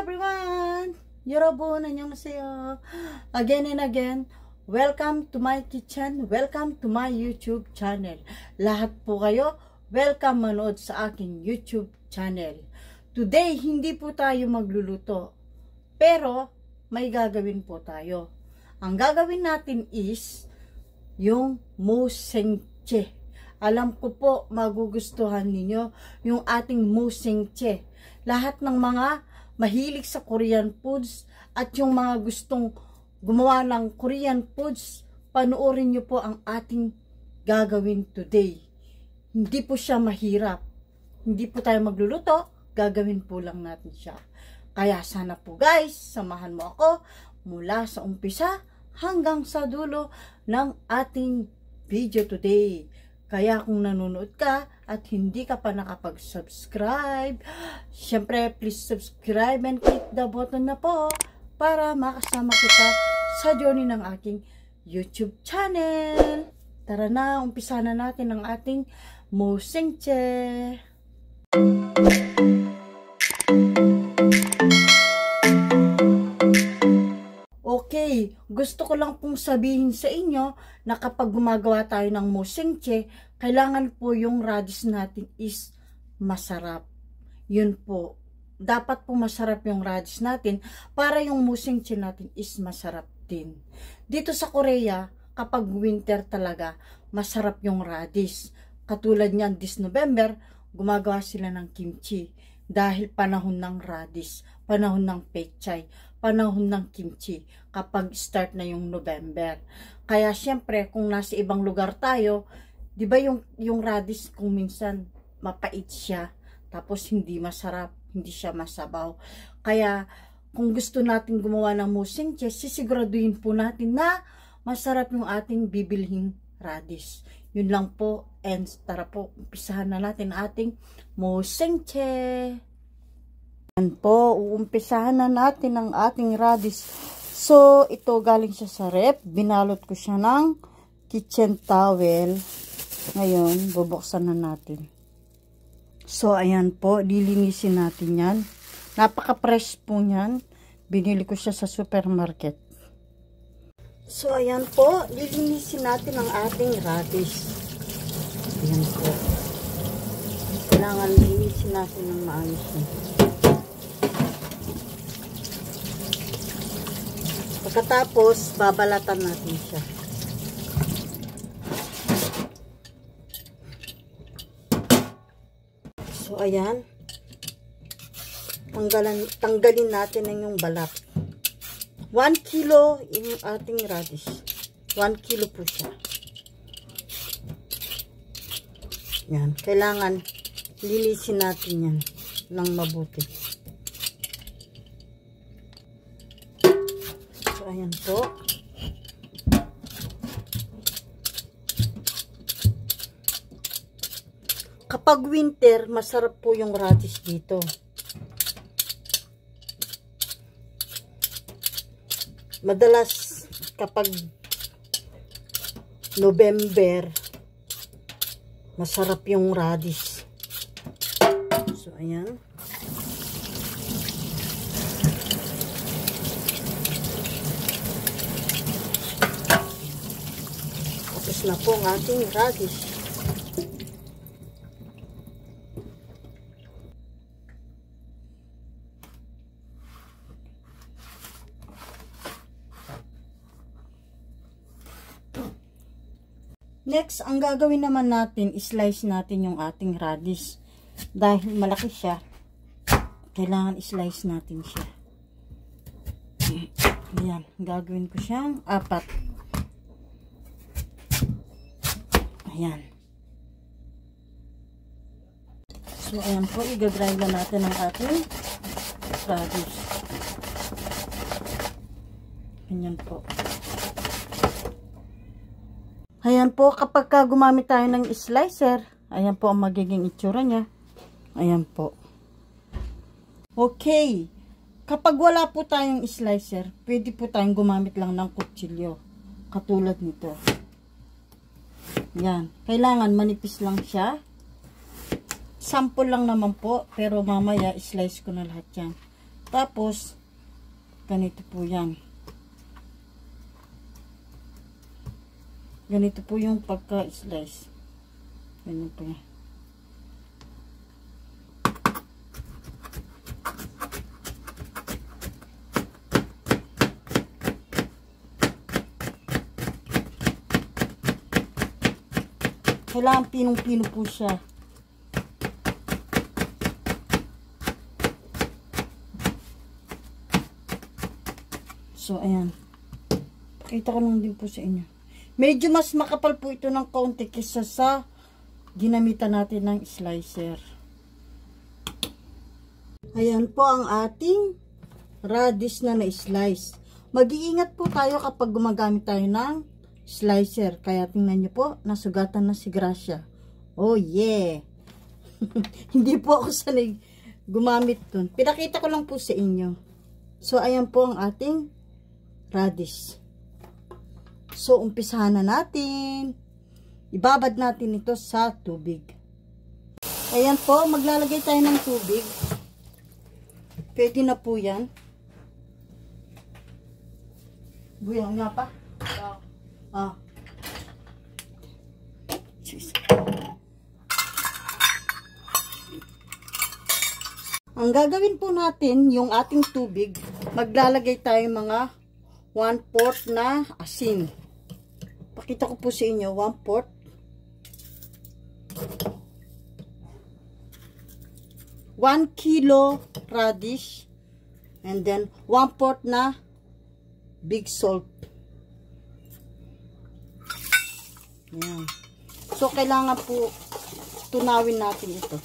everyone! 여러분 안녕하세요. Again and again, welcome to my kitchen, welcome to my YouTube channel. Lahat po kayo, welcome manood sa aking YouTube channel. Today, hindi po tayo magluluto, pero may gagawin po tayo. Ang gagawin natin is yung musengche. Alam ko po, magugustuhan ninyo yung ating musengche. Lahat ng mga mahilig sa Korean foods at yung mga gustong gumawa ng Korean foods, panoorin nyo po ang ating gagawin today. Hindi po siya mahirap. Hindi po tayo magluluto, gagawin po lang natin siya. Kaya sana po guys, samahan mo ako mula sa umpisa hanggang sa dulo ng ating video today. Kaya kung nanonood ka at hindi ka pa nakapag-subscribe, syempre please subscribe and click the button na po para makasama kita sa journey ng aking YouTube channel. Tara na, umpisa na natin ang ating musengche. Okay, gusto ko lang pong sabihin sa inyo na kapag gumagawa tayo ng musengche, kailangan po yung radish natin is masarap. Yun po. Dapat po masarap yung radish natin para yung musengche natin is masarap din. Dito sa Korea, kapag winter talaga, masarap yung radish. Katulad niyan, this November, gumagawa sila ng kimchi. Dahil panahon ng radish, panahon ng pechay, panahon ng kimchi kapag start na yung November. Kaya syempre kung nasa ibang lugar tayo, 'di ba yung radish kung minsan mapait siya, tapos hindi masarap, hindi siya masabaw. Kaya kung gusto natin gumawa ng musengche, sisiguraduhin po natin na masarap yung ating bibilhing radish. Yun lang po, and tara po, umpisahan na natin ating musengche. Yan po, uumpisahan na natin ang ating radish. So, ito galing siya sa ref. Binalot ko siya ng kitchen towel. Ngayon, bubuksan na natin. So, ayan po, lilinisin natin yan. Napaka-fresh po yan. Binili ko siya sa supermarket. So, ayan po, lilinisin natin ang ating radish. Ayan po. Kailangan linisin natin ng maayos yun. Pagkatapos, babalatan natin siya. So, ayan. Tanggalin natin yung balat. 1 kilo yung ating radish. 1 kilo po siya. Yan. Kailangan linisin natin yan ng mabuti. Ayan po. Kapag winter, masarap po yung radish dito. Madalas kapag November, masarap yung radish. So, ayan. Na po ang ating radish. Next, ang gagawin naman natin, slice natin yung ating radish. Dahil malaki siya, kailangan slice natin siya. Ayan, gagawin ko siyang 4. Ayan. So, ayan po. I-grind na natin ang ating radish. Ayan po. Ayan po. Kapag gumamit tayo ng slicer, ayan po ang magiging itsura niya. Ayan po. Okay. Kapag wala po tayong slicer, pwede po tayong gumamit lang ng kutsilyo. Katulad nito. Yan. Kailangan manipis lang siya. Sample lang naman po. Pero mamaya, slice ko na lahat yan. Tapos, ganito po yan. Ganito po yung pagka-slice. Ganyan po yan. Kailangan pinong-pino po siya. So, ayan. Pakita ko lang din po sa inyo. Medyo mas makapal po ito ng kaunti kaysa sa ginamitan natin ng slicer. Ayan po ang ating radish na na-slice. Mag-iingat po tayo kapag gumagamit tayo ng slicer. Kaya tingnan nyo po, nasugatan na si Gracia. Oh yeah! Hindi po ako sanay gumamit dun. Pinakita ko lang po sa inyo. So, ayan po ang ating radish. So, umpisahan na natin. Ibabad natin ito sa tubig. Ayan po, maglalagay tayo ng tubig. Pwede na po yan. Buyang nga pa. Ang gagawin po natin, yung ating tubig, maglalagay tayo mga 1/4 na asin. Pakita ko po sa inyo, 1/4. 1 kilo radish. And then, 1/4 na big salt. Ayan. So, kailangan po tunawin natin ito.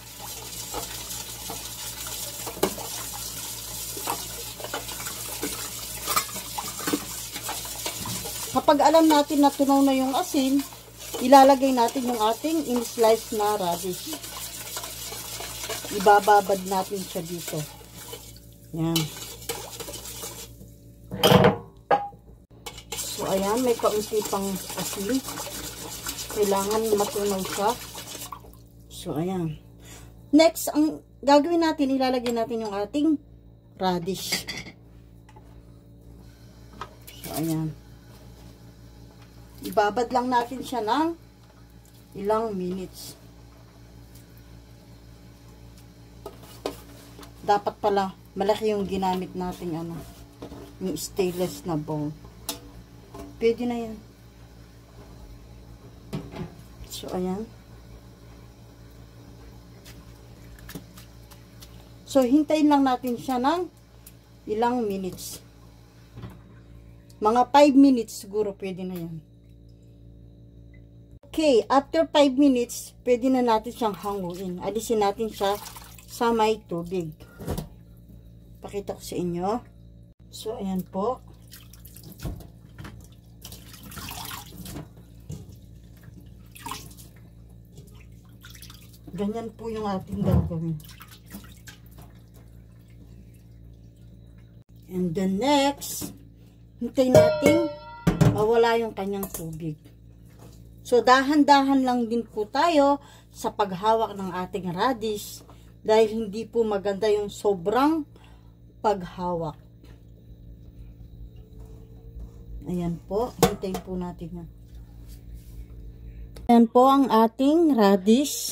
Kapag alam natin na tunaw na yung asin, ilalagay natin yung ating in-slice na radish. Ibababad natin siya dito. Ayan. So, ayan, may kaunti pang asin. Kailangan matunaw siya. So, ayan. Next, ang gagawin natin, ilalagay natin yung ating radish. So, ayan. Ibabad lang natin siya ng ilang minutes. Dapat pala, malaki yung ginamit natin, yung stainless na bowl. Pwede na yan. So, ayan. So, hintayin lang natin siya ng ilang minutes. Mga 5 minutes siguro pwede na yan. Okay, after 5 minutes, pwede na natin siyang hanguin. Alisin natin siya sa may tubig. Pakita ko sa inyo. So, ayan po. Ganyan po yung ating gagawin. And then next, hintayin natin mawala yung kanyang tubig. So, dahan-dahan lang din po tayo sa paghawak ng ating radish dahil hindi po maganda yung sobrang paghawak. Ayan po, hintayin po natin yan. Ayan po ang ating radish.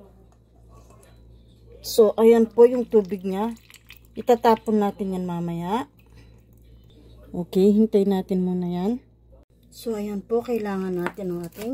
So, ayan po yung tubig niya. Itatapon natin yan mamaya. Okay, hintayin natin muna yan. So, ayan po, kailangan natin ng ating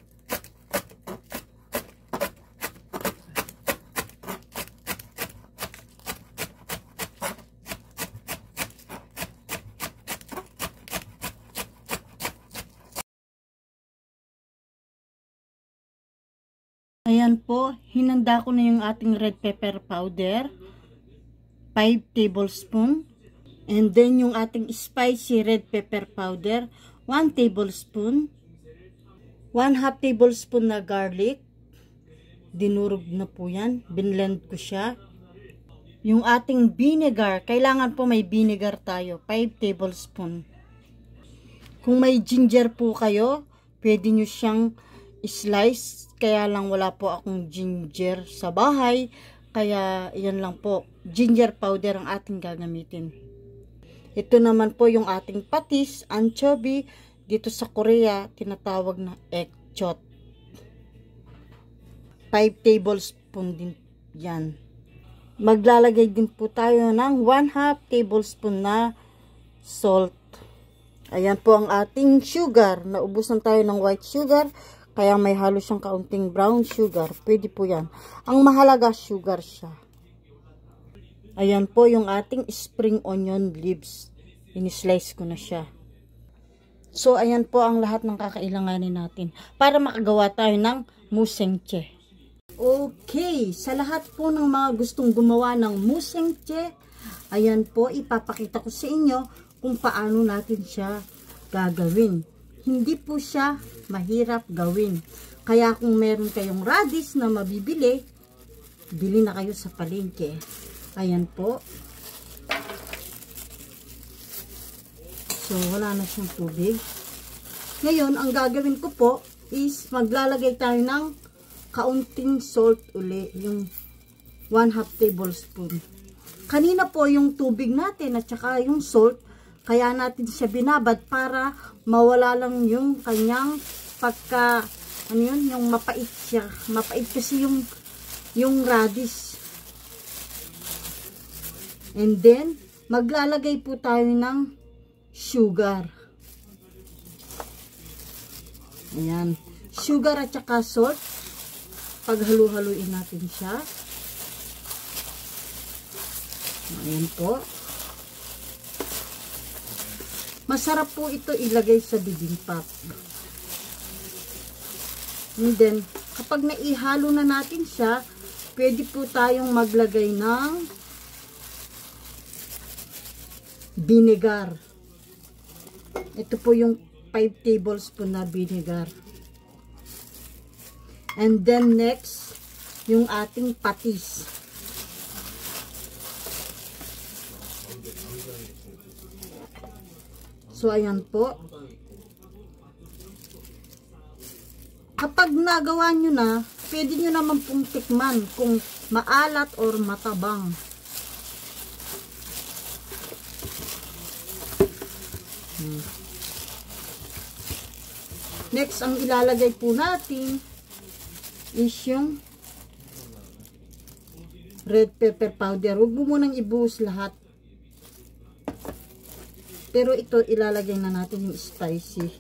ayan po, hinanda ko na yung ating red pepper powder. 5 tablespoon. And then, yung ating spicy red pepper powder. 1 tablespoon. 1/2 tablespoon na garlic. Dinurog na po yan. Binlend ko siya. Yung ating vinegar. Kailangan po may vinegar tayo. 5 tablespoon. Kung may ginger po kayo, pwede nyo siyang slice. Kaya lang wala po akong ginger sa bahay. Kaya yan lang po. ginger powder ang ating gagamitin. Ito naman po yung ating patis, anchovy. Dito sa Korea, tinatawag na ekchot. 5 tablespoon din yan. Maglalagay din po tayo ng 1/2 tablespoon na salt. Ayan po ang ating sugar. Naubusan tayo ng white sugar, kaya may halo siyang kaunting brown sugar. Pwede po yan. Ang mahalaga, sugar siya. Ayan po yung ating spring onion leaves. Ini-slice ko na siya. So, ayan po ang lahat ng kakailanganin natin para makagawa tayo ng musengche. Okay, sa lahat po ng mga gustong gumawa ng musengche, ayan po, ipapakita ko sa inyo kung paano natin siya gagawin. Hindi po siya mahirap gawin. Kaya kung meron kayong radish na mabibili, bili na kayo sa palengke. Ayan po. So, wala na siyang tubig. Ngayon, ang gagawin ko po is maglalagay tayo ng kaunting salt uli. Yung 1/2 tablespoon. Kanina po yung tubig natin at saka yung salt, kaya natin siya binabad para mawala lang yung kanyang pagka, ano yun, yung mapait siya. Mapait kasi yung radish. And then, maglalagay po tayo ng sugar. Ayan. Sugar at saka salt. Paghalu-haluin natin siya. Ayan po. Masarap po ito ilagay sa bibimbap. And then, kapag naihalo na natin siya, pwede po tayong maglagay ng vinegar. Ito po yung 5 tablespoon na vinegar. And then next, yung ating patis. So, ayan po. Kapag nagawa nyo na, pwede nyo naman pong tikman kung maalat or matabang. Next, ang ilalagay po natin is yung red pepper powder. Huwag mo munang ibuhos lahat. Pero ito, ilalagay na natin yung spicy.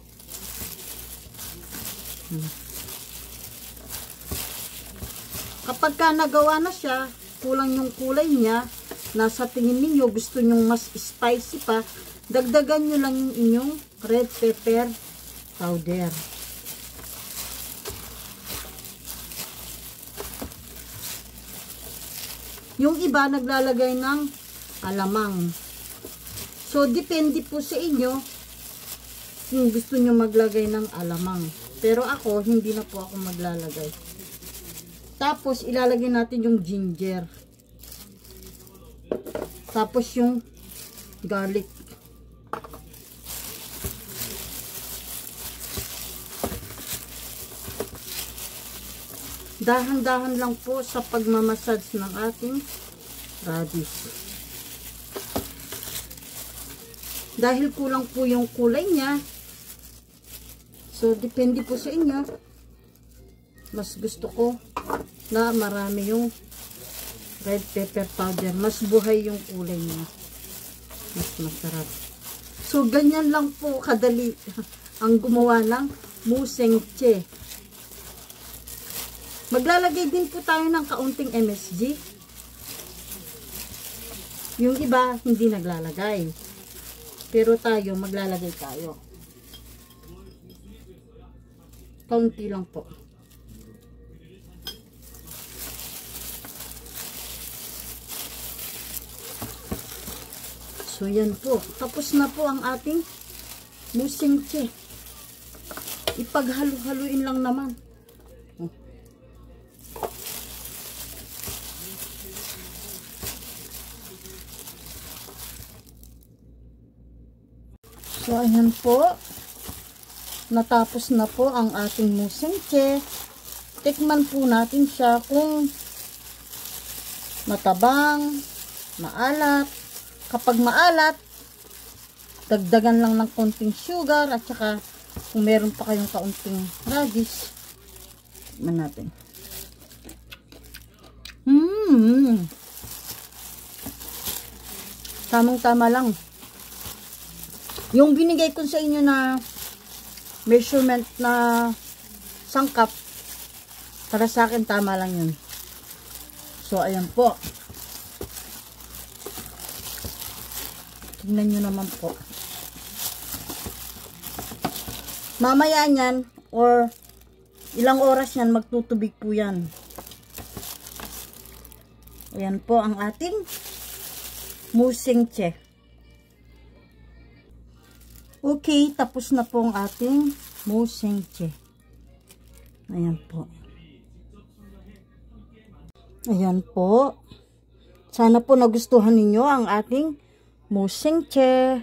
Kapag ka nagawa na siya, kulang yung kulay niya, nasa tingin ninyo, gusto nyong mas spicy pa, dagdagan nyo lang yung inyong red pepper powder. Yung iba naglalagay ng alamang. So, depende po sa inyo kung gusto nyo maglagay ng alamang. Pero ako, hindi na po ako maglalagay. Tapos, ilalagay natin yung ginger. Tapos, yung garlic. Dahan-dahan lang po sa pagmamassage ng ating radish. Dahil kulang po yung kulay niya, so depende po sa inyo. Mas gusto ko na marami yung red pepper powder. Mas buhay yung kulay niya. Mas masarap. So ganyan lang po kadali ang gumawa ng musengche. Maglalagay din po tayo ng kaunting MSG. Yung iba, hindi naglalagay. Pero tayo, maglalagay tayo. Kaunti lang po. So, yan po. Tapos na po ang ating musengche. Ipaghalu-haluin lang naman. So, ayan po. Natapos na po ang ating musengche. Tikman po natin siya kung matabang, maalat. Kapag maalat, dagdagan lang ng konting sugar at saka kung meron pa kayong kaunting radish, tikman natin. Tamang-tama lang. Yung binigay ko sa inyo na measurement na sangkap, para sa akin tama lang yun. So, ayan po. Tingnan nyo naman po. Mamaya yan, or ilang oras yan, magtutubig po yan. Ayan po ang ating musengche. Okay, tapos na po ang ating musengche. Ayan po. Ayan po. Sana po nagustuhan ninyo ang ating musengche.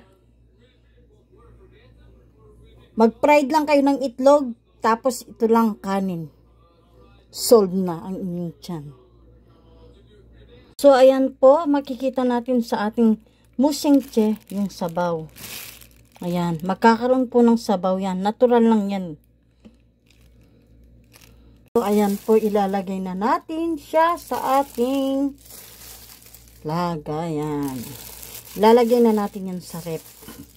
Mag-fried lang kayo ng itlog, tapos ito lang kanin. Solve na ang inyong tiyan. So, ayan po, makikita natin sa ating musengche yung sabaw. Ayan, magkakaroon po ng sabaw yan. Natural lang yan. So, ayan po, ilalagay na natin siya sa ating lagayan. Ilalagay na natin yan sa rep.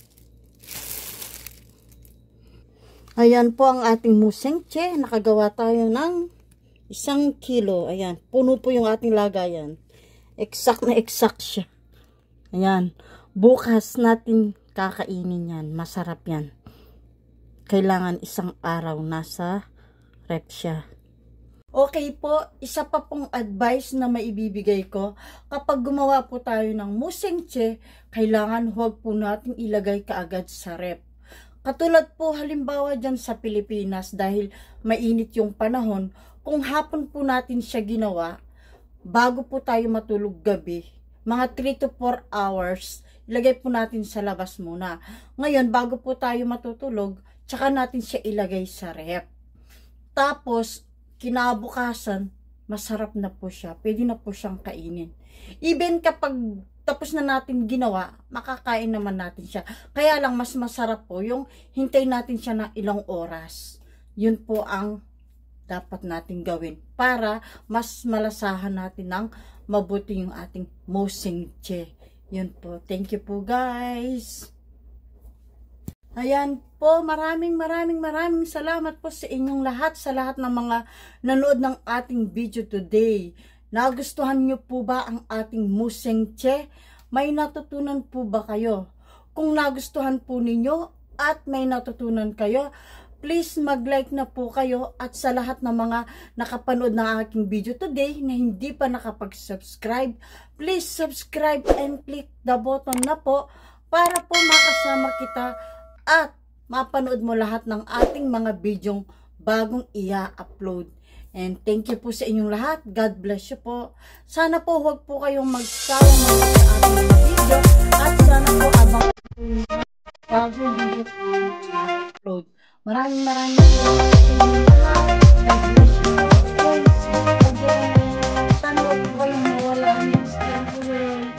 Ayan po ang ating musengche. Nakagawa tayo ng 1 kilo. Ayan, puno po yung ating lagayan. Exact na exact siya. Ayan, bukas natin kakainin yan. Masarap yan. Kailangan 1 araw nasa rep siya. Okay po, isa pa pong advice na maibibigay ko, kapag gumawa po tayo ng musengche, kailangan huwag po natin ilagay kaagad sa rep. Katulad po halimbawa dyan sa Pilipinas, dahil mainit yung panahon, kung hapon po natin siya ginawa, bago po tayo matulog gabi, mga 3 to 4 hours, ilagay po natin sa labas muna. Ngayon, bago po tayo matutulog, tsaka natin siya ilagay sa rep. Tapos, kinabukasan, masarap na po siya. Pwede na po siyang kainin. Even kapag tapos na natin ginawa, makakain naman natin siya. Kaya lang, mas masarap po yung hintay natin siya ng ilang oras. Yun po ang dapat natin gawin para mas malasahan natin ng mabuti yung ating musengche. Yun po. Thank you po, guys. Ayan po, maraming salamat po sa inyong lahat, sa lahat ng mga nanood ng ating video today. Nagustuhan nyo po ba ang ating musengche? May natutunan po ba kayo? Kung nagustuhan po ninyo at may natutunan kayo, please mag-like na po kayo, at sa lahat ng mga nakapanood ng aking video today na hindi pa nakapag-subscribe, please subscribe and click the button na po para po makasama kita at mapanood mo lahat ng ating mga bidyong bagong i-upload. And thank you po sa inyong lahat. God bless you po. Sana po huwag po kayong magsawang sa ating mga video, at sana po abang bagong video upload. Maraming salamat po sa inyong lahat. God bless you po. Again, sana huwag po kayong mawala ng schedule.